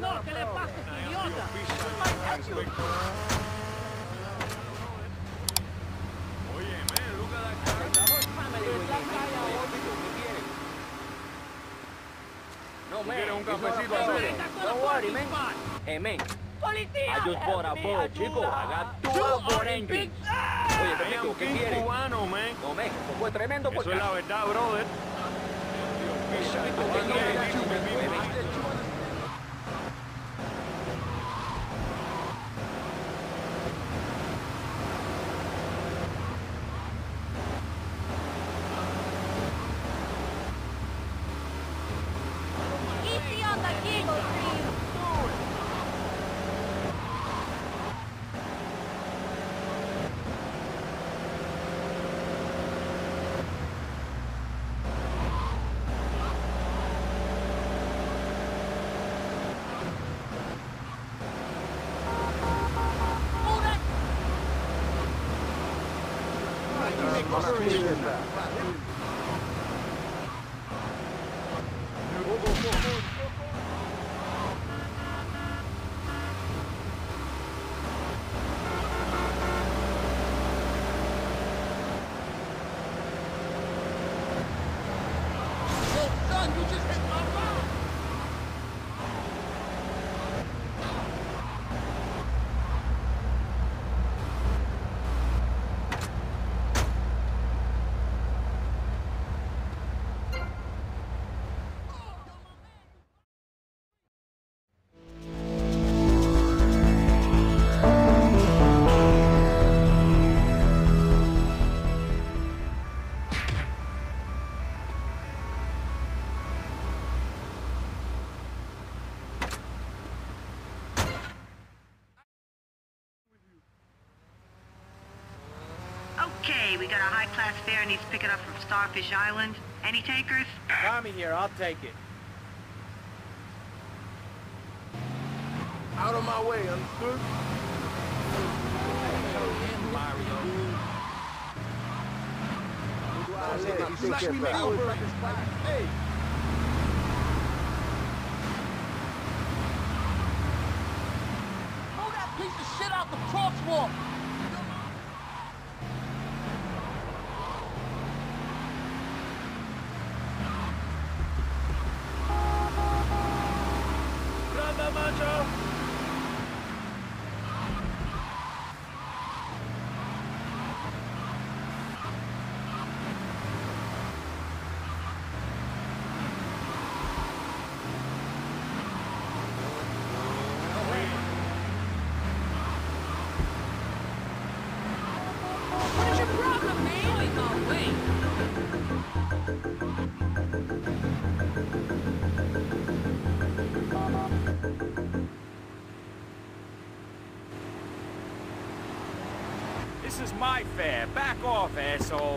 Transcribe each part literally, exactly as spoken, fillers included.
no, ¿qué le pasa, idiota? Oye, man, look at that car. No, man. ¿Quieres un cafecito? Don't worry, man. Hey, man. I just bought a boat, chico. I got two outboard engines. Oye, te digo, ¿qué quieres? Cubano, man. No, man, eso fue tremendo por Eso es la verdad, brother. ¿Qué quieres? Easy on the giggle, please. Okay, we got a high-class fare needs picking up from Starfish Island. Any takers? Tommy here, I'll take it. Out of my way, understood? Slash me, make over. Hey! Move that piece of shit out the crosswalk. Granda, macho! What is your problem, man? Oh, wait. This is my fare. Back off, asshole.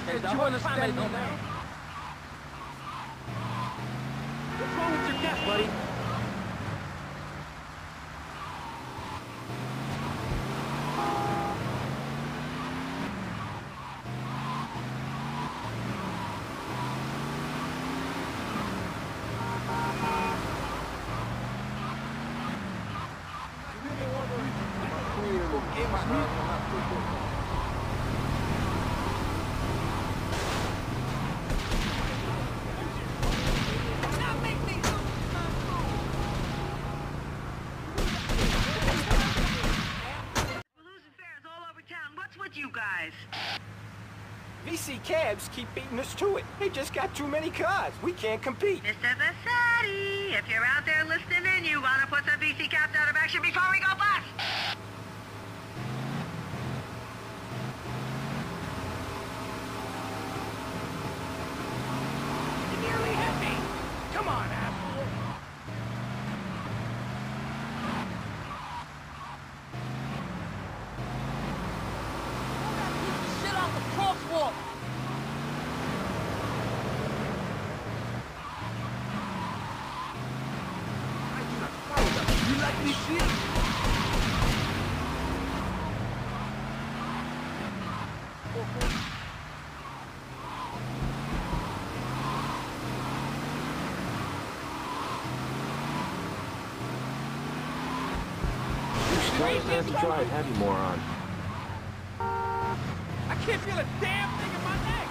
Hey, that you understand me, man? What's wrong with your gas, buddy? You guys. V C cabs keep beating us to it. They just got too many cars. We can't compete. Mister Vassetti, if you're out there listening in, you want to put the V C cabs out of action before we go bust. You nearly hit me. Come on, asshole. Crosswalk! You like this shit? Don't have to drive heavy, moron. I can't feel a damn thing in my neck.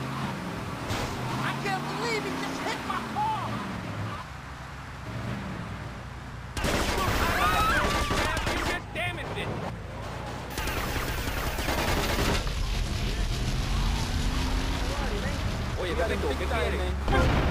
I can't believe he just hit my car! You just damaged it. Oye, Galindo, ¿qué quieres?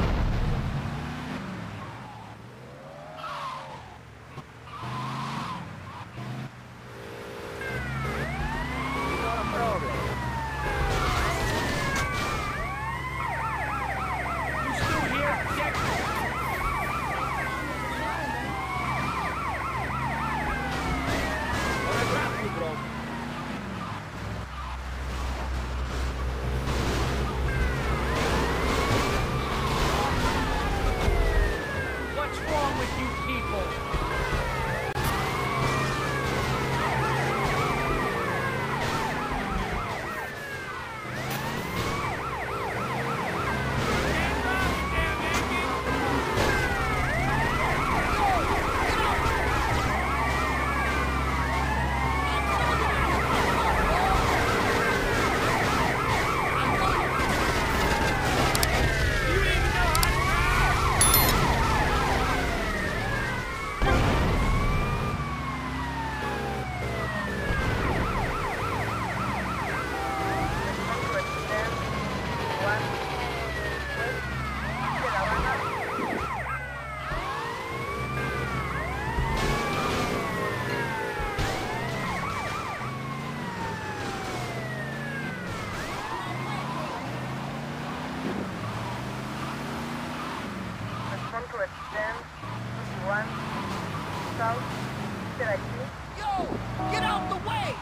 Yo! Get out the way!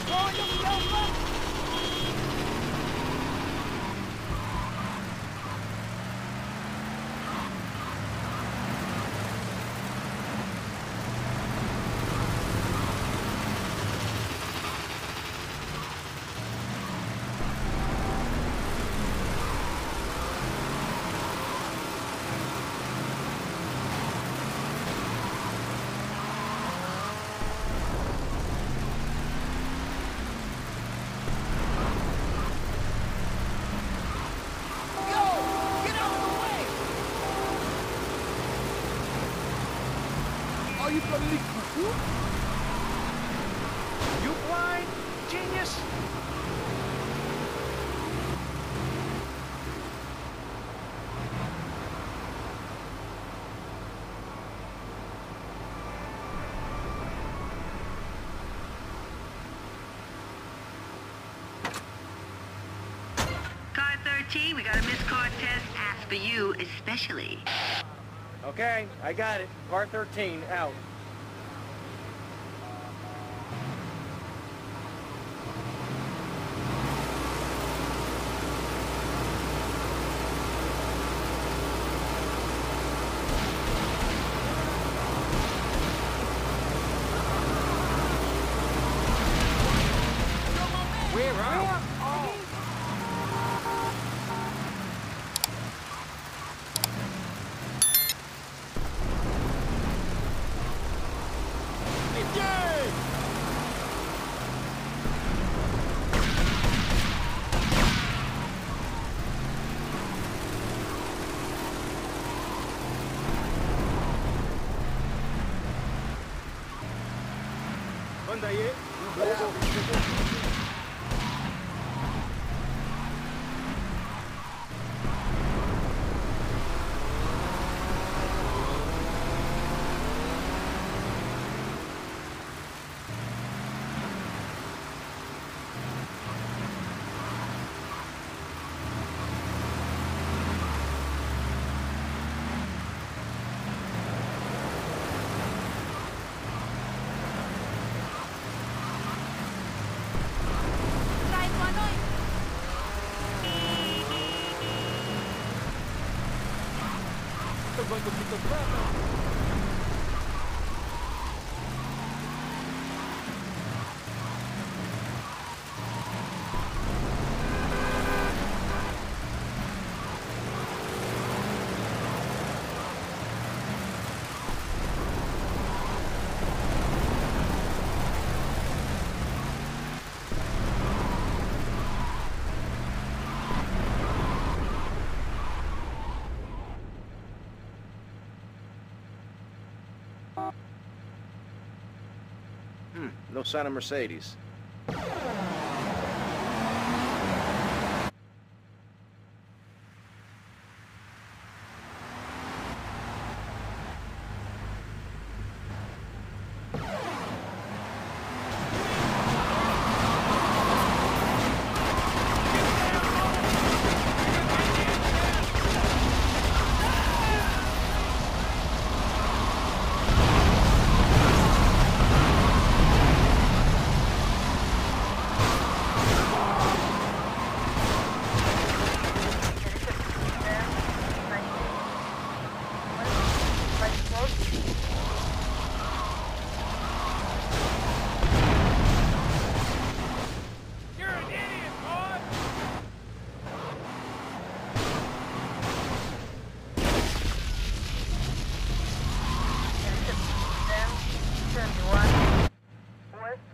destroying yourself up? Are you bloody cuckoo? You blind? Genius? Car thirteen, we got a missed car test asked for you especially. Okay, I got it. Car thirteen, out. Where are you? Anda aí. Going to pick up Bravo. Hmm, no sign of Mercedes.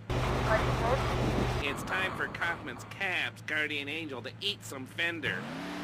It's time for Kaufman's Cabs Guardian Angel to eat some fender.